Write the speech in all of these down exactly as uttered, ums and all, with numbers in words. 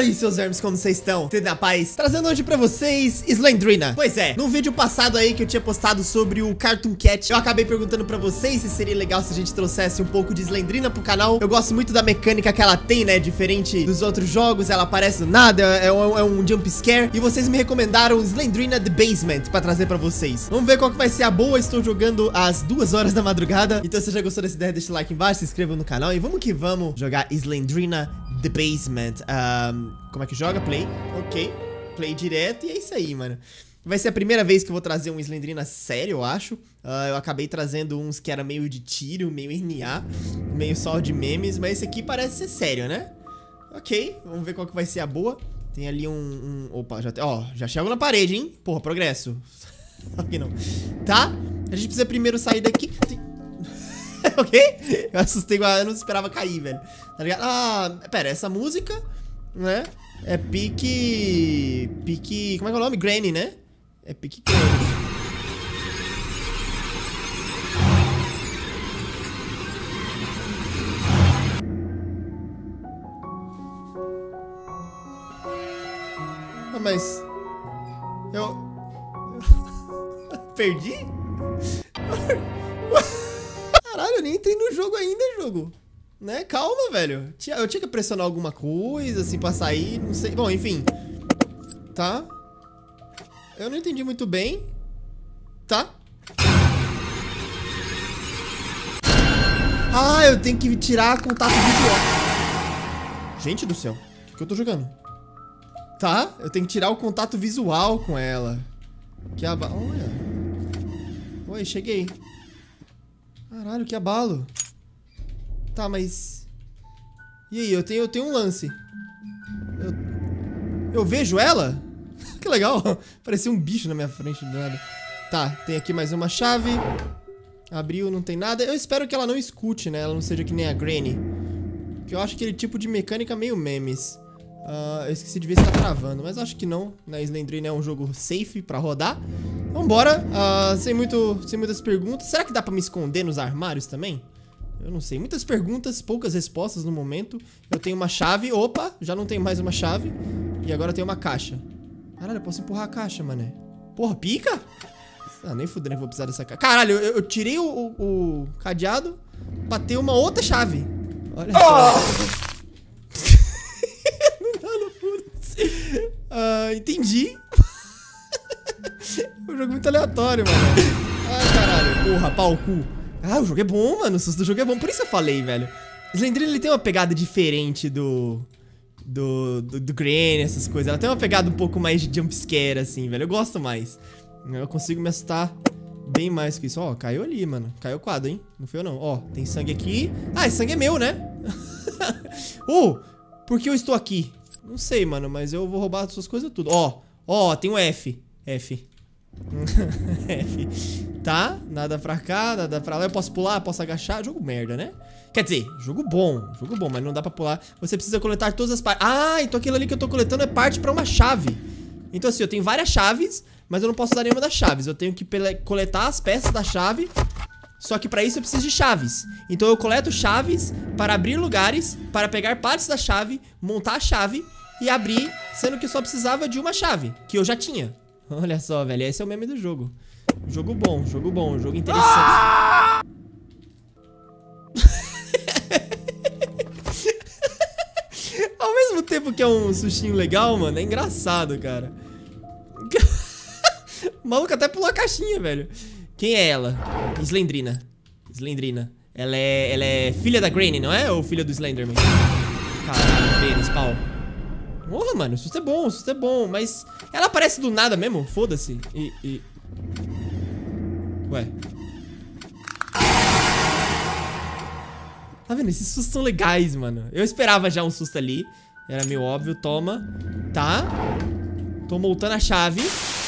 aí, seus vermes, como vocês estão? Tudo na paz? Trazendo hoje pra vocês Slendrina. Pois é, no vídeo passado aí que eu tinha postado sobre o Cartoon Cat, eu acabei perguntando pra vocês se seria legal se a gente trouxesse um pouco de Slendrina pro canal. Eu gosto muito da mecânica que ela tem, né? Diferente dos outros jogos, ela aparece do nada, é um, é um jump scare. E vocês me recomendaram Slendrina The Basement pra trazer pra vocês. Vamos ver qual que vai ser a boa. Estou jogando às duas horas da madrugada. Então se você já gostou dessa ideia, deixa o like embaixo, se inscreva no canal e vamos que vamos jogar Slendrina The Basement. Um, como é que joga? Play. Ok. Play direto e é isso aí, mano. Vai ser a primeira vez que eu vou trazer um Slendrina sério, eu acho. Uh, eu acabei trazendo uns que era meio de tiro, meio N A, meio só de memes, mas esse aqui parece ser sério, né? Ok, vamos ver qual que vai ser a boa. Tem ali um... um opa, já, ó, já chego na parede, hein? Porra, progresso. Aqui não. Tá? A gente precisa primeiro sair daqui. Ok? Eu assustei, eu não esperava cair, velho. Tá ligado? Ah, pera, essa música, né? É pique... Pique... Como é que é o nome? Granny, né? É pique Granny. Ah, mas... Eu... Perdi? Caralho, eu nem entrei no jogo ainda, jogo. Né? Calma, velho. Eu tinha que pressionar alguma coisa, assim, pra sair, não sei. Bom, enfim. Tá. Eu não entendi muito bem. Tá. Ah, eu tenho que tirar contato visual. Gente do céu. O que, que eu tô jogando? Tá, eu tenho que tirar o contato visual com ela. Que aba... Olha. Oi, cheguei. Caralho, que abalo. Tá, mas... E aí, eu tenho, eu tenho um lance. Eu, eu vejo ela? Que legal. Parecia um bicho na minha frente do nada. Tá, tem aqui mais uma chave. Abriu, não tem nada. Eu espero que ela não escute, né? Ela não seja que nem a Granny. Que eu acho aquele tipo de mecânica meio memes. Uh, eu esqueci de ver se tá travando, mas acho que não. Na Slendrina é um jogo safe pra rodar. Vambora, uh, sem, muito, sem muitas perguntas. Será que dá pra me esconder nos armários também? Eu não sei, muitas perguntas, poucas respostas no momento. Eu tenho uma chave, opa, já não tenho mais uma chave. E agora eu tenho uma caixa. Caralho, eu posso empurrar a caixa, mané. Porra, pica? Ah, nem fudeu, nem vou precisar dessa caixa. Caralho, eu, eu tirei o, o, o cadeado pra ter uma outra chave. Olha só. Uh, entendi. O jogo é muito aleatório, mano. Ai, caralho. Porra, pau, cu. Ah, o jogo é bom, mano. O susto do jogo é bom. Por isso eu falei, velho. Slendrina, ele tem uma pegada diferente do... Do... Do, do Granny, essas coisas. Ela tem uma pegada um pouco mais de jumpscare, assim, velho. Eu gosto mais. Eu consigo me assustar bem mais que isso. Ó, caiu ali, mano. Caiu o quadro, hein? Não foi eu, não. Ó, tem sangue aqui. Ah, esse sangue é meu, né? Uh, por que eu estou aqui? Não sei, mano, mas eu vou roubar as suas coisas tudo. Ó, ó, tem um F. F. F. Tá, nada pra cá, nada pra lá. Eu posso pular, posso agachar. Jogo merda, né? Quer dizer, jogo bom. Jogo bom, mas não dá pra pular. Você precisa coletar todas as partes. Ah, então aquilo ali que eu tô coletando é parte pra uma chave. Então assim, eu tenho várias chaves, mas eu não posso usar nenhuma das chaves. Eu tenho que coletar as peças da chave. Só que pra isso eu preciso de chaves. Então eu coleto chaves para abrir lugares, para pegar partes da chave, montar a chave e abrir, sendo que eu só precisava de uma chave, que eu já tinha. Olha só, velho, esse é o meme do jogo. Jogo bom, jogo bom, jogo interessante. Ah! Ao mesmo tempo que é um sustinho legal, mano, é engraçado, cara. O maluco até pulou a caixinha, velho. Quem é ela? Slendrina. Slendrina. Ela é, ela é filha da Granny, não é? Ou filha do Slenderman? Caralho, pênis, pau. Porra, mano, o susto é bom, o susto é bom. Mas ela aparece do nada mesmo? Foda-se. E, e... Ué. Tá vendo? Esses sustos são legais, mano. Eu esperava já um susto ali. Era meio óbvio, toma. Tá. Tô montando a chave.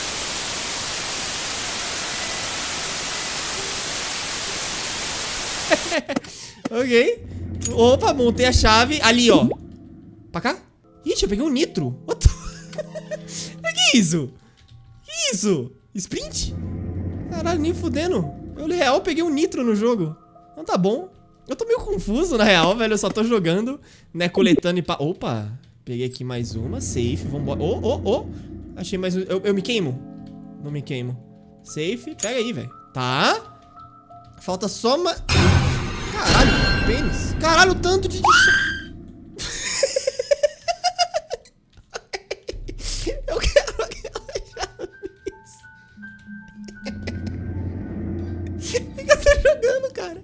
Ok. Opa, montei a chave. Ali, ó. Pra cá? Ixi, eu peguei um nitro. What the... Que isso? Que isso? Sprint? Caralho, nem fudendo. Eu, na real, peguei um nitro no jogo. Então tá bom. Eu tô meio confuso, na real, velho. Eu só tô jogando, né, coletando e pá. Opa. Peguei aqui mais uma. Safe. Vambora. Ô, ô, ô. Achei mais um. Eu, eu me queimo? Não me queimo. Safe. Pega aí, velho. Tá. Falta só uma... Caralho, pênis. Caralho, o tanto de... Eu quero aquela chave. O que eu tô jogando, cara?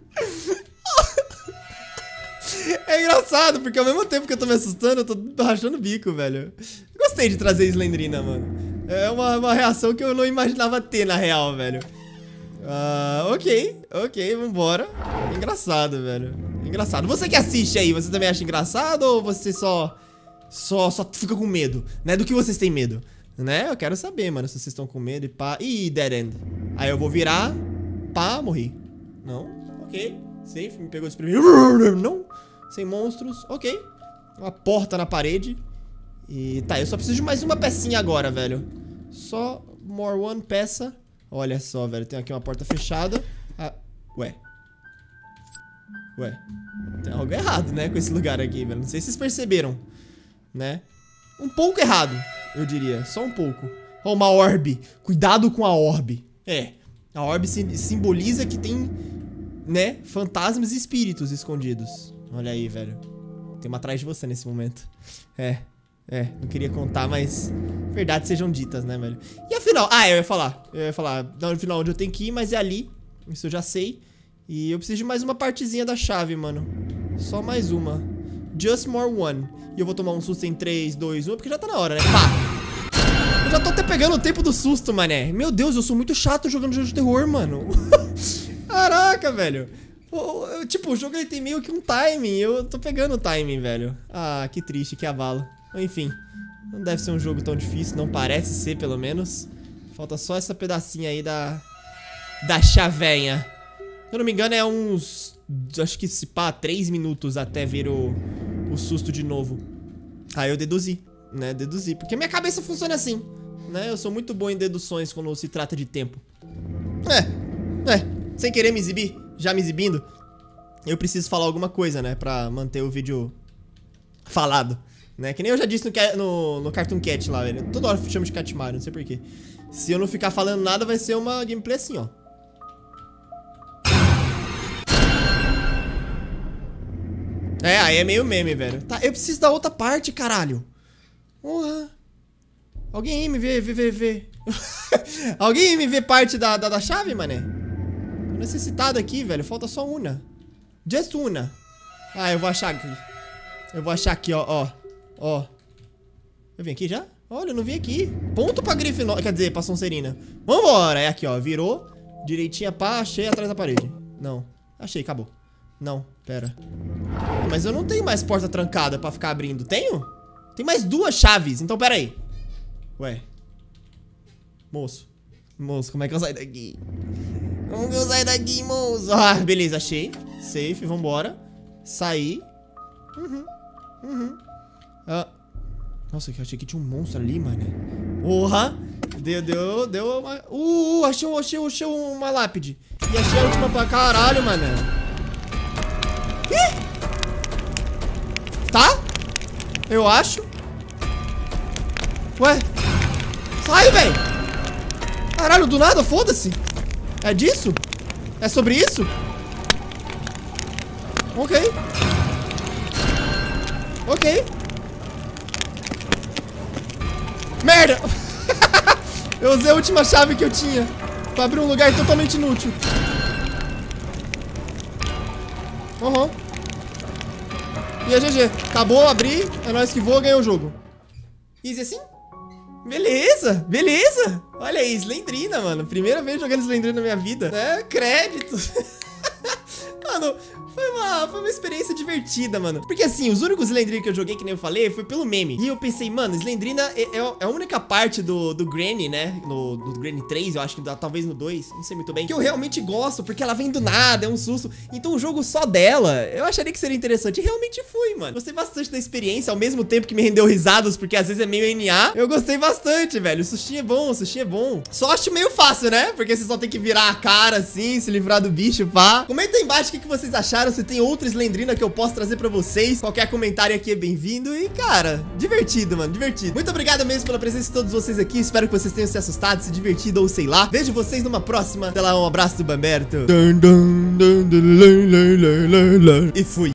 É engraçado, porque ao mesmo tempo que eu tô me assustando, eu tô rachando o bico, velho. Gostei de trazer Slendrina, mano. É uma, uma reação que eu não imaginava ter, na real, velho. Ah, uh, ok, ok, vambora. Engraçado, velho. Engraçado. Você que assiste aí, você também acha engraçado ou você só... Só, só fica com medo, né? Do que vocês têm medo, né? Eu quero saber, mano, se vocês estão com medo e pá... Ih, dead end. Aí eu vou virar, pá, morri. Não, ok. Safe, me pegou desprevenido. Não, sem monstros, ok. Uma porta na parede. E tá, eu só preciso de mais uma pecinha agora, velho. Só more one peça. Olha só, velho, tem aqui uma porta fechada. Ah, ué. Ué. Tem algo errado, né, com esse lugar aqui, velho. Não sei se vocês perceberam, né? Um pouco errado, eu diria. Só um pouco. Ó, uma orbe. Cuidado com a orbe. É, a orbe simboliza que tem, né, fantasmas e espíritos escondidos. Olha aí, velho. Tem uma atrás de você nesse momento. É. É, não queria contar, mas verdades sejam ditas, né, velho? E afinal, ah, eu ia falar Eu ia falar, no final onde eu tenho que ir, mas é ali. Isso eu já sei. E eu preciso de mais uma partezinha da chave, mano. Só mais uma. Just more one. E eu vou tomar um susto em três, dois, um, porque já tá na hora, né? Pá! Eu já tô até pegando o tempo do susto, mané. Meu Deus, eu sou muito chato jogando jogo de terror, mano. Caraca, velho. Tipo, o jogo ele tem meio que um timing. Eu tô pegando o timing, velho. Ah, que triste, que abalo. Enfim, não deve ser um jogo tão difícil, não parece ser, pelo menos. Falta só essa pedacinha aí da... Da chavenha. Se eu não me engano, é uns... Acho que se pá, três minutos até ver o... O susto de novo. Aí eu deduzi, né? Deduzi, porque minha cabeça funciona assim, né? Eu sou muito bom em deduções quando se trata de tempo. É, é, sem querer me exibir, já me exibindo, eu preciso falar alguma coisa, né? Pra manter o vídeo falado. Né? Que nem eu já disse no, no, no Cartoon Cat lá, velho. Toda hora eu chamo de Cat Mario, não sei porquê. Se eu não ficar falando nada, vai ser uma gameplay assim, ó. É, aí é meio meme, velho. Tá, eu preciso da outra parte, caralho. Porra. Alguém aí me vê, vê, vê, vê. Alguém aí me vê parte da, da, da chave, mané? Tô necessitado aqui, velho. Falta só uma. Just uma. Ah, eu vou achar aqui. Eu vou achar aqui, ó, ó. Ó. Eu vim aqui já? Olha, eu não vim aqui. Ponto pra Grifinória. Quer dizer, pra Sonserina. Vambora. É aqui, ó. Virou. Direitinha, pá. Achei atrás da parede. Não. Achei, acabou. Não, pera. Mas eu não tenho mais porta trancada pra ficar abrindo. Tenho? Tem mais duas chaves. Então, pera aí. Ué. Moço. Moço, como é que eu saio daqui? Como que eu saio daqui, moço? Ah, beleza, achei. Safe, vambora. Saí. Uhum. Uhum. Ah. Nossa, eu achei que tinha um monstro ali, mano. Porra. Deu, deu, deu uma... Uh, uh, achei, achei, achei uma lápide. E achei a última pra caralho, mano. Ih! Tá? Eu acho. Ué. Sai, velho. Caralho, do nada, foda-se. É disso? É sobre isso? Ok. Ok. Merda! Eu usei a última chave que eu tinha pra abrir um lugar totalmente inútil. Uhum. E a G G. Acabou, abri. É nóis que voa, ganhou o jogo. Easy assim? Beleza, beleza. Olha aí, Slendrina, mano. Primeira vez jogando Slendrina na minha vida. É, crédito. Mano, foi uma, foi uma experiência divertida, mano. Porque assim, os únicos Slendrina que eu joguei, que nem eu falei, foi pelo meme. E eu pensei, mano, Slendrina é, é, é a única parte do, do Granny, né? No, do Granny três, eu acho que dá, talvez no dois, não sei muito bem. Que eu realmente gosto, porque ela vem do nada, é um susto. Então o jogo só dela, eu acharia que seria interessante. E realmente foi, mano. Gostei bastante da experiência, ao mesmo tempo que me rendeu risadas, porque às vezes é meio N A. Eu gostei bastante, velho. O sustinho é bom, o sustinho é bom. Só acho meio fácil, né? Porque você só tem que virar a cara assim, se livrar do bicho, pá. Comenta aí embaixo o que, que vocês acharam gostaram, se tem outra Slendrina que eu posso trazer pra vocês. Qualquer comentário aqui é bem-vindo. E, cara, divertido, mano, divertido. Muito obrigado mesmo pela presença de todos vocês aqui. Espero que vocês tenham se assustado, se divertido ou sei lá. Vejo vocês numa próxima. Até lá, um abraço do Bamberto. E fui.